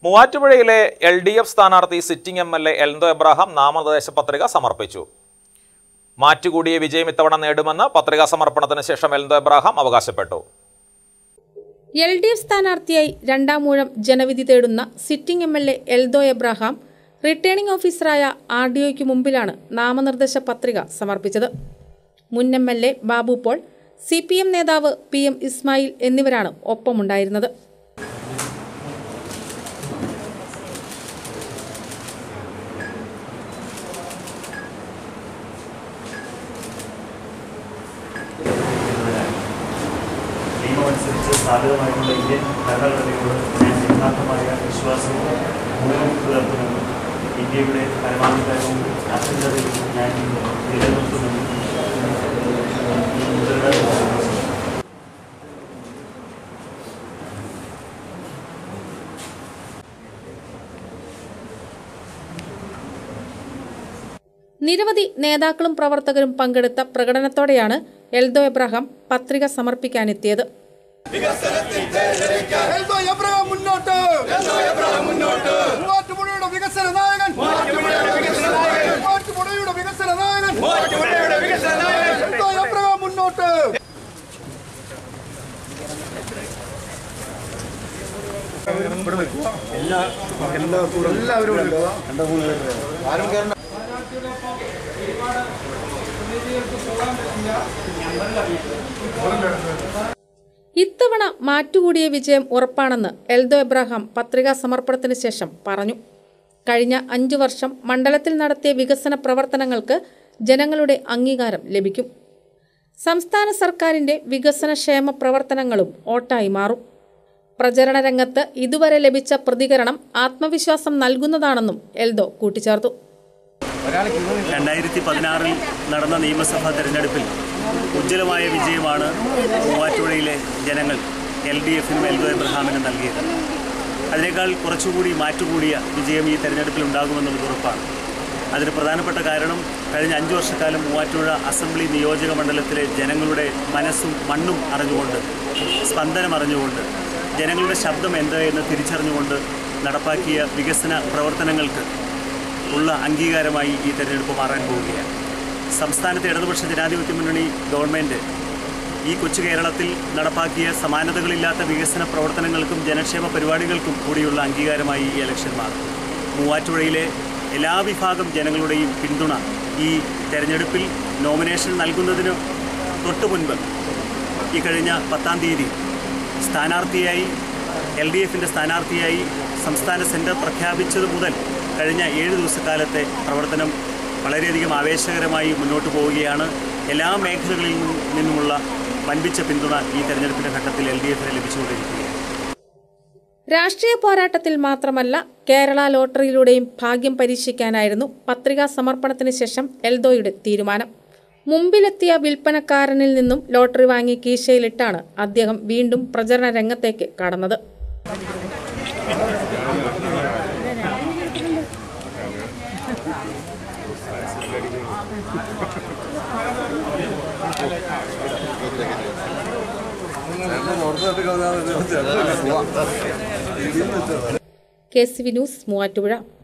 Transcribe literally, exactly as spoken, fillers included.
മൂവാറ്റുപുഴയിലെ L D F സ്ഥാനാർത്ഥി sitting M L A Eldho Abraham നാമനിർദ്ദേശ പത്രിക സമർപ്പിച്ചു. മാറ്റുകൂടിയ വിജയം ഇത്തവണ നേടുമെന്ന് പത്രികാ സമർപ്പണത്തിന് ശേഷം എൽദോ എബ്രഹാം അവകാശപ്പെട്ടു. എൽ ഡി എഫ് സ്ഥാനാർത്ഥിയായി രണ്ടാം ഊഴം ജനവിധി തേടുന്ന sitting M L A Eldho Abraham returning ഓഫീസറായ ആർ ഡി ഒയ്ക്ക് മുമ്പിലാണ് നാമനിർദ്ദേശ പത്രിക സമർപ്പിച്ചത്. മുൻ M L A Babu Paul, C P M നേതാവ് പി എം ഇസ്മായിൽ എന്നിവരാണ് ഒപ്പമുണ്ടായിരുന്നത്. നിയമമനുസരിച്ച് സ്ഥാപിതമായിട്ടുള്ള ഇന്ത്യൻ ഭരണഘടനയോട് ഞാൻ യഥാർത്ഥമായ വിശ്വാസവും മൂലം പുലർത്തുമെന്നും ഇന്ത്യയുടെ പരമാധികാരവും അഖണ്ഡതയും ഞാൻ നിലനിർത്തുമെന്നും നിരവധി നേതാക്കളും പ്രവർത്തകരും പങ്കെടുത്ത പ്രകടനത്തോടെയാണ് എൽദോ എബ്രഹാം പത്രിക സമർപ്പിക്കാനെത്തിയത്. ഇത്തവണ മാറ്റുകൂടിയ വിജയം ഉറപ്പാണെന്ന് എൽദോ എബ്രഹാം പത്രികാ സമർപ്പണത്തിന് ശേഷം പറഞ്ഞു. കഴിഞ്ഞ അഞ്ചു വർഷം മണ്ഡലത്തിൽ നടത്തിയ വികസന പ്രവർത്തനങ്ങൾക്ക് ജനങ്ങളുടെ അംഗീകാരം ലഭിക്കും. സംസ്ഥാന സർക്കാരിന്റെ വികസനക്ഷേമ പ്രവർത്തനങ്ങളും ഓട്ടായി മാറും. പ്രചരണ രംഗത്ത് ഇതുവരെ ലഭിച്ച പ്രതികരണം ആത്മവിശ്വാസം നൽകുന്നതാണെന്നും എൽദോ കൂട്ടിച്ചേർത്തു. രണ്ടായിരത്തി പതിനാറിൽ നടന്ന നിയമസഭാ തെരഞ്ഞെടുപ്പിൽ ഉജ്ജ്വലമായ വിജയമാണ് മൂവാറ്റുപുഴയിലെ ജനങ്ങൾ എൽ ഡി എഫിനും എൽദോ എബ്രഹാമിനും നൽകിയത്. അതിനേക്കാൾ കുറച്ചുകൂടി മാറ്റുകൂടിയ വിജയം ഈ തെരഞ്ഞെടുപ്പിൽ ഉണ്ടാകുമെന്നുള്ളത് ഉറപ്പാണ്. അതിന് പ്രധാനപ്പെട്ട കാരണം കഴിഞ്ഞ അഞ്ചു വർഷക്കാലം മൂവാറ്റുപുഴ അസംബ്ലി നിയോജക മണ്ഡലത്തിലെ ജനങ്ങളുടെ മനസ്സും മണ്ണും അറിഞ്ഞുകൊണ്ട്, സ്പന്ദനം അറിഞ്ഞുകൊണ്ട്, ജനങ്ങളുടെ ശബ്ദം എന്ത് എന്ന് തിരിച്ചറിഞ്ഞുകൊണ്ട് നടപ്പാക്കിയ വികസന പ്രവർത്തനങ്ങൾക്ക് ഉള്ള അംഗീകാരമായി ഈ തെരഞ്ഞെടുപ്പ് മാറാൻ പോവുകയാണ്. സംസ്ഥാനത്തെ ഇടതുപക്ഷ ജനാധിപത്യ മുന്നണി ഗവൺമെൻറ് ഈ കൊച്ചു കേരളത്തിൽ നടപ്പാക്കിയ സമാനതകളില്ലാത്ത വികസന പ്രവർത്തനങ്ങൾക്കും ജനക്ഷേമ പരിപാടികൾക്കും കൂടിയുള്ള അംഗീകാരമായി ഈ ഇലക്ഷൻ മാറും. മൂവാറ്റുപുഴയിലെ എല്ലാ വിഭാഗം ജനങ്ങളുടെയും പിന്തുണ ഈ തെരഞ്ഞെടുപ്പിൽ നോമിനേഷൻ നൽകുന്നതിന് തൊട്ടു മുൻപ് ഈ കഴിഞ്ഞ പത്താം തീയതി സ്ഥാനാർത്ഥിയായി എൽ ഡി എഫിൻ്റെ സ്ഥാനാർത്ഥിയായി സംസ്ഥാന സെൻറ്റർ പ്രഖ്യാപിച്ചത് മുതൽ കഴിഞ്ഞ ഏഴ് ദിവസക്കാലത്തെ പ്രവർത്തനം വളരെയധികം ആവേശകരമായി മുന്നോട്ട് പോവുകയാണ്. എല്ലാ മേഖലകളിൽ നിന്നുമുള്ള വൻപിച്ച പിന്തുണ ഈ തെരഞ്ഞെടുപ്പിന്റെ ഘട്ടത്തിൽ എൽ ഡി എഫിന് ലഭിച്ചുകൊണ്ടിരിക്കുകയാണ്. രാഷ്ട്രീയ പോരാട്ടത്തിൽ മാത്രമല്ല, കേരള ലോട്ടറിയിലൂടെയും ഭാഗ്യം പരീക്ഷിക്കാനായിരുന്നു പത്രികാ സമർപ്പണത്തിന് ശേഷം എൽദോയുടെ തീരുമാനം. മുമ്പിലെത്തിയ വിൽപ്പനക്കാരനിൽ നിന്നും ലോട്ടറി വാങ്ങി കീശയിലിട്ടാണ് അദ്ദേഹം വീണ്ടും പ്രചരണ രംഗത്തേക്ക് കടന്നത്. K C V news Muvattupuzha.